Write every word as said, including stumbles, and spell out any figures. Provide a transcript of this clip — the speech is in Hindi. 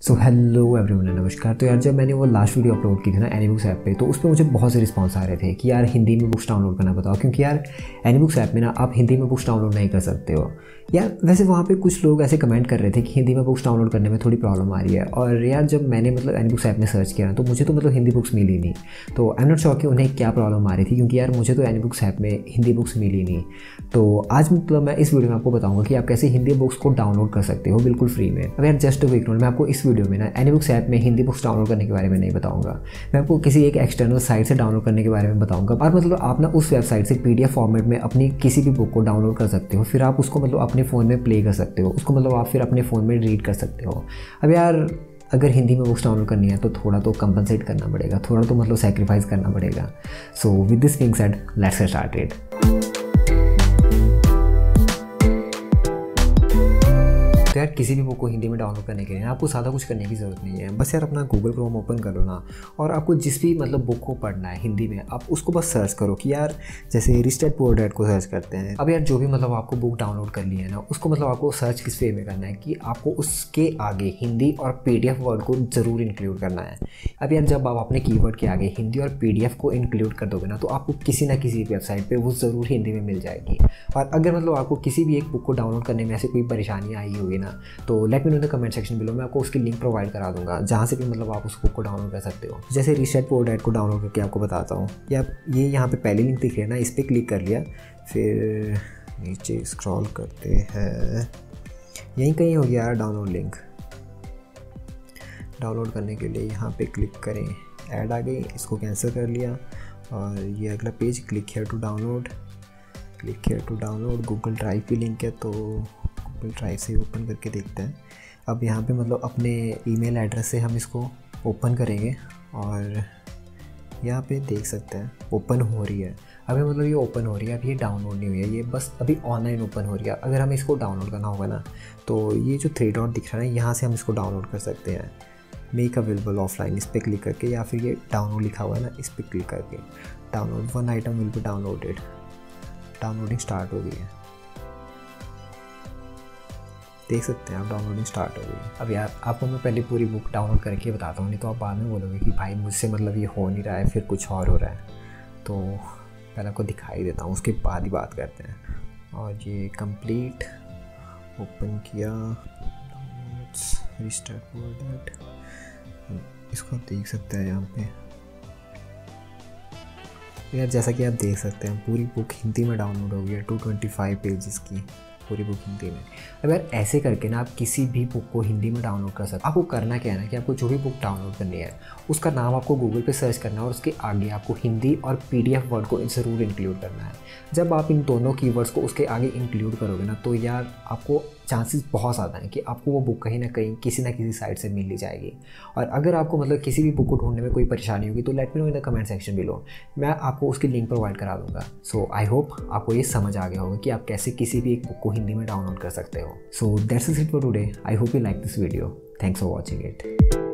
सो हेलो एवरीवन, नमस्कार। तो यार जब मैंने वो लास्ट वीडियो अपलोड की थी ना एनीबुक्स ऐप पे, तो उस पर मुझे बहुत से रिस्पॉन्स आ रहे थे कि यार हिंदी में बुक्स डाउनलोड करना बताओ, क्योंकि यार एनीबुक्स ऐप में ना आप हिंदी में बुक्स डाउनलोड नहीं कर सकते हो। यार वैसे वहाँ पे कुछ लोग ऐसे कमेंट कर रहे थे कि हिंदी में बुक्स डाउनलोड करने में थोड़ी प्रॉब्लम आ रही है। और यार जब मैंने मतलब एनीबुक्स ऐप में सर्च किया ना, तो मुझे तो मतलब हिंदी बुक्स मिली नहीं। तो आई एम नॉट श्योर कि उन्हें क्या प्रॉब्लम आ रही थी, क्योंकि यार मुझे तो एनीबुक्स ऐप में हिंदी बुक्स मिली नहीं। तो आज मतलब मैं इस वीडियो में आपको बताऊंगा कि आप कैसे हिंदी बुक्स को डाउनलोड कर सकते हो बिल्कुल फ्री में। अब यार जस्ट क्विक नोट, मैं आपको इस वीडियो में ना एनीबुक्स ऐप में हिंदी बुक्स डाउनलोड करने के बारे में नहीं बताऊंगा। मैं आपको किसी एक एक्सटर्नल साइट से डाउनलोड करने के बारे में बताऊंगा। और मतलब आप ना उस वेबसाइट से पीडीएफ फॉर्मेट में अपनी किसी भी बुक को डाउनलोड कर सकते हो, फिर आप उसको मतलब अपने फ़ोन में प्ले कर सकते हो, उसको मतलब आप फिर अपने फ़ोन में रीड कर सकते हो। अब यार अगर हिंदी में बुक्स डाउनलोड करनी है तो थोड़ा तो कंपनसेट करना पड़ेगा, थोड़ा तो मतलब सेक्रीफाइस करना पड़ेगा। So with this being said, let's get started. तो यार किसी भी बुक को हिंदी में डाउनलोड करने के लिए आपको ज़्यादा कुछ करने की ज़रूरत नहीं है। बस यार अपना गूगल क्रोम ओपन कर लो ना, और आपको जिस भी मतलब बुक को पढ़ना है हिंदी में, आप उसको बस सर्च करो कि यार जैसे रिच डैड पुअर डैड को सर्च करते हैं। अब यार जो भी मतलब आपको बुक डाउनलोड कर ली है ना, उसको मतलब आपको सर्च किस वे में करना है कि आपको उसके आगे हिंदी और पीडीएफ वर्ड को ज़रूर इंक्लूड करना है। अब यार जब आप अपने कीवर्ड के आगे हिंदी और पीडीएफ को इंक्लूड कर दोगे ना, तो आपको किसी ना किसी वेबसाइट पर वो ज़रूर हिंदी में मिल जाएगी। और अगर मतलब आपको किसी भी एक बुक को डाउनलोड करने में ऐसे कोई परेशानी आई होगी ना, तो let me know in the comment section below. मैं आपको उसकी लिंक प्रोवाइड करा दूंगा, जहाँ से भी मतलब आप उस बुक को डाउनलोड कर सकते हो। जैसे रिच डैड पुअर डैड को डाउनलोड करके आपको बताता हूँ। या ये यहाँ पे पहली लिंक दिख रही है ना, इस पर क्लिक कर लिया, फिर नीचे स्क्रॉल करते हैं, यहीं कहीं हो गया यार डाउनलोड लिंक। डाउनलोड करने के लिए यहाँ पे क्लिक करें, ऐड आ गई, इसको कैंसिल कर लिया। और ये अगला page, click here to download, click here to download. Google Drive की लिंक है, तो गूगल ड्राइव से ओपन करके देखते हैं। अब यहाँ पे मतलब अपने ईमेल एड्रेस से हम इसको ओपन करेंगे, और यहाँ पे देख सकते हैं ओपन हो रही है। अभी मतलब ये ओपन हो रही है, अभी ये डाउनलोड नहीं हुई है, ये बस अभी ऑनलाइन ओपन हो रही है। अगर हमें इसको डाउनलोड करना होगा ना, तो ये जो थ्री डॉट दिख रहा है, यहाँ से हम इसको डाउनलोड कर सकते हैं। मेक अवेलेबल ऑफलाइन, इस पर क्लिक करके, या फिर ये डाउनलोड लिखा हुआ है ना, इस पर क्लिक करके download one item will be downloaded. Downloading start हो गई है, देख सकते हैं आप, डाउनलोडिंग स्टार्ट हो गई। अब यार आपको मैं पहले पूरी बुक डाउनलोड करके बताता हूँ, नहीं तो आप बाद में बोलोगे कि भाई मुझसे मतलब ये हो नहीं रहा है, फिर कुछ और हो रहा है। तो पहले आपको दिखाई देता हूँ, उसके बाद ही बात करते हैं। और ये कंप्लीट ओपन किया, रिस्टार्ट पुअर डैड, इसको आप देख सकते हैं यहाँ पे। यार जैसा कि आप देख सकते हैं पूरी बुक हिंदी में डाउनलोड हो गई है, टू ट्वेंटी फाइव पेजेस की पूरी बुक हिंदी में। अब यार ऐसे करके ना आप किसी भी बुक को हिंदी में डाउनलोड कर सकते हो। आपको करना क्या है ना कि आपको जो भी बुक डाउनलोड करनी है, उसका नाम आपको गूगल पे सर्च करना है, और उसके आगे आपको हिंदी और पीडीएफ वर्ड को ज़रूर इंक्लूड करना है। जब आप इन दोनों कीवर्ड्स को उसके आगे इंक्लूड करोगे ना, तो यार आपको चांसेस बहुत ज़्यादा हैं कि आपको वो बुक कहीं ना कहीं किसी ना किसी साइट से मिल ही जाएगी। और अगर आपको मतलब किसी भी बुक को ढूंढने में कोई परेशानी होगी, तो let me know in the comment section below, मैं आपको उसकी लिंक प्रोवाइड करा दूंगा। सो आई होप आपको ये समझ आ गया होगा कि आप कैसे किसी भी एक बुक को हिंदी में डाउनलोड कर सकते हो। So that's it for today. I hope you like this video. Thanks for watching it.